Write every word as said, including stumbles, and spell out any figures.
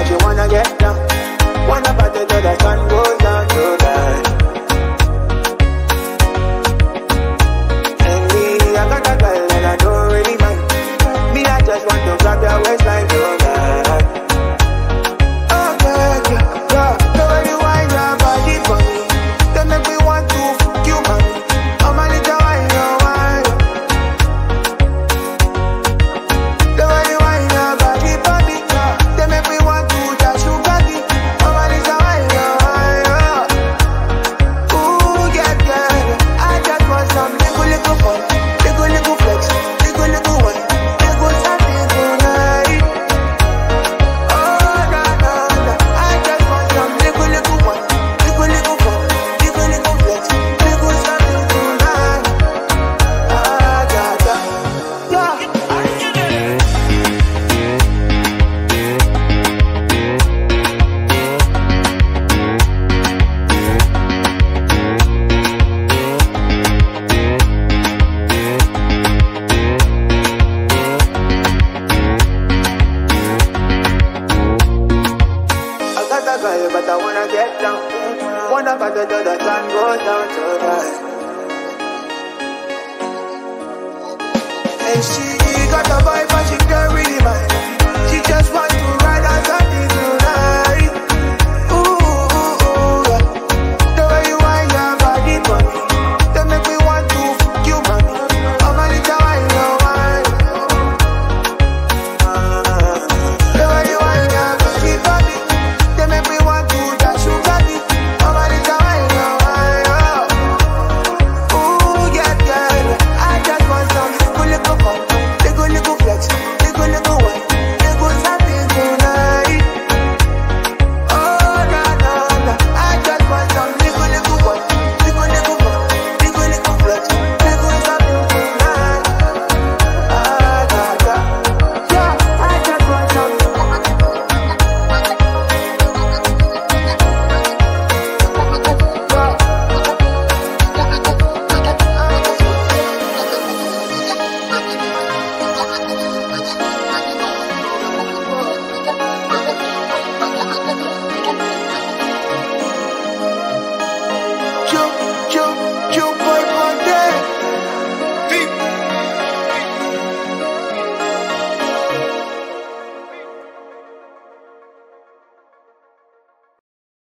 but she wanna get down. Wanna party till the sun goes down tonight. And me, I got a girl and I don't really mind. Me, I just want to grab your waistline tonight. Oh yeah, yeah, yeah. Nobody whine your body for me. They make me want to fuck you, man. I'm a little wine, your wine. Nobody whine your body for me. They make me want to dash you, daddy. I'm a little wine, your wine. Ooh, yeah, yeah. I just want some little, little fun, little, little flex, little, little one, little something tonight. Oh, no, no, no. I just want some little, little one, little, little fun, little, little flex, little something tonight. Ah, yeah, yeah, yeah. I got a girl, but I wanna get down. Wanna party till the sun goes down tonight. And she got a vibe, but she can't really mind. She just wants